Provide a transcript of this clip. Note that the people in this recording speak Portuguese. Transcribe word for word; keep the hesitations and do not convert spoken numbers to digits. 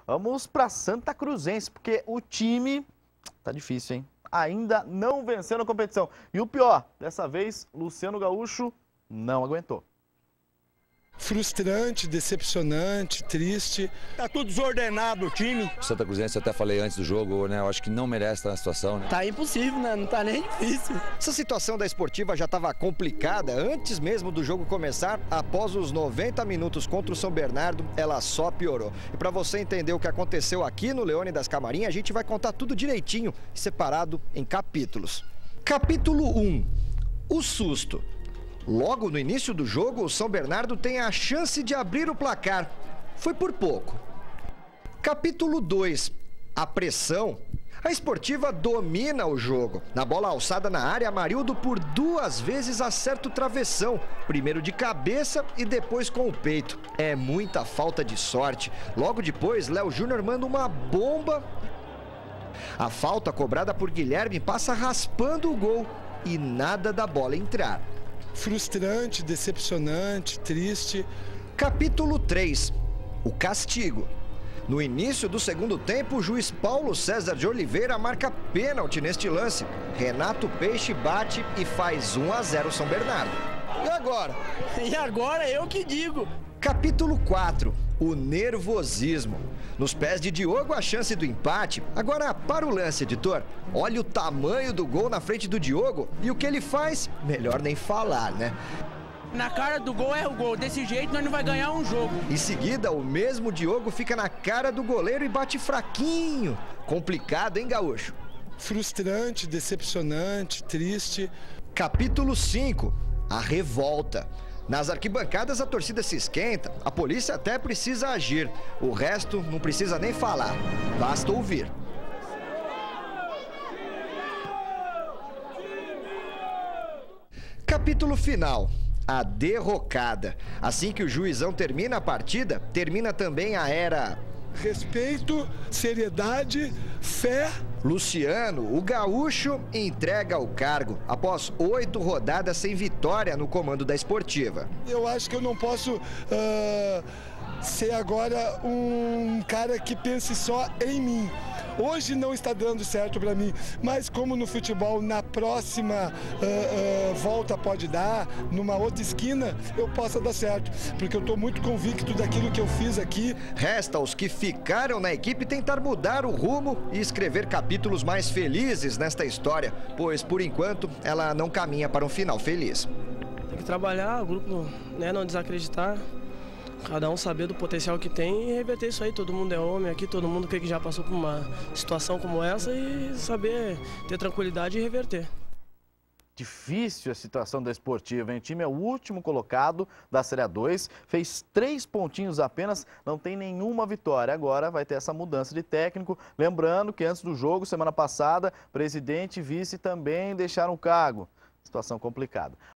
Vamos para Santa Cruzense, porque o time tá difícil, hein? Ainda não venceu na competição. E o pior, dessa vez, Luciano Gaúcho não aguentou. Frustrante, decepcionante, triste. Tá tudo desordenado o time. Santa Cruzense, eu até falei antes do jogo, né? Eu acho que não merece estar na situação, né? Tá impossível, né? Não tá nem difícil. Essa situação da Esportiva já estava complicada antes mesmo do jogo começar. Após os noventa minutos contra o São Bernardo, ela só piorou. E para você entender o que aconteceu aqui no Leone das Camarinhas, a gente vai contar tudo direitinho, separado em capítulos. Capítulo um. O susto. Logo no início do jogo, o São Bernardo tem a chance de abrir o placar. Foi por pouco. Capítulo dois. A pressão. A Esportiva domina o jogo. Na bola alçada na área, Amarildo por duas vezes acerta o travessão. Primeiro de cabeça e depois com o peito. É muita falta de sorte. Logo depois, Léo Júnior manda uma bomba. A falta cobrada por Guilherme passa raspando o gol e nada da bola entrar. Frustrante, decepcionante, triste. Capítulo três. O castigo. No início do segundo tempo, o juiz Paulo César de Oliveira marca pênalti neste lance. Renato Peixe bate e faz um a zero São Bernardo. E agora? E agora eu que digo. Capítulo quatro. O nervosismo. Nos pés de Diogo, a chance do empate. Agora, para o lance, editor. Olha o tamanho do gol na frente do Diogo e o que ele faz, melhor nem falar, né? Na cara do gol é o gol. Desse jeito nós não vai ganhar um jogo. Em seguida, o mesmo Diogo fica na cara do goleiro e bate fraquinho. Complicado, hein, Gaúcho? Frustrante, decepcionante, triste. Capítulo cinco. A revolta. Nas arquibancadas a torcida se esquenta, a polícia até precisa agir. O resto não precisa nem falar, basta ouvir. Capítulo final. A derrocada. Assim que o juizão termina a partida, termina também a era... Respeito, seriedade, fé. Luciano, o gaúcho, entrega o cargo após oito rodadas sem vitória no comando da Esportiva. Eu acho que eu não posso uh, ser agora um cara que pense só em mim. Hoje não está dando certo para mim, mas como no futebol, na próxima uh, uh, volta pode dar, numa outra esquina, eu possa dar certo, porque eu estou muito convicto daquilo que eu fiz aqui. Resta aos que ficaram na equipe tentar mudar o rumo e escrever capítulos mais felizes nesta história, pois, por enquanto, ela não caminha para um final feliz. Tem que trabalhar, o grupo, né, não desacreditar. Cada um saber do potencial que tem e reverter isso aí. Todo mundo é homem aqui, todo mundo que já passou por uma situação como essa e saber ter tranquilidade e reverter. Difícil a situação da Esportiva, hein? O time é o último colocado da Série A dois, fez três pontinhos apenas, não tem nenhuma vitória. Agora vai ter essa mudança de técnico. Lembrando que antes do jogo, semana passada, presidente e vice também deixaram o cargo. Situação complicada.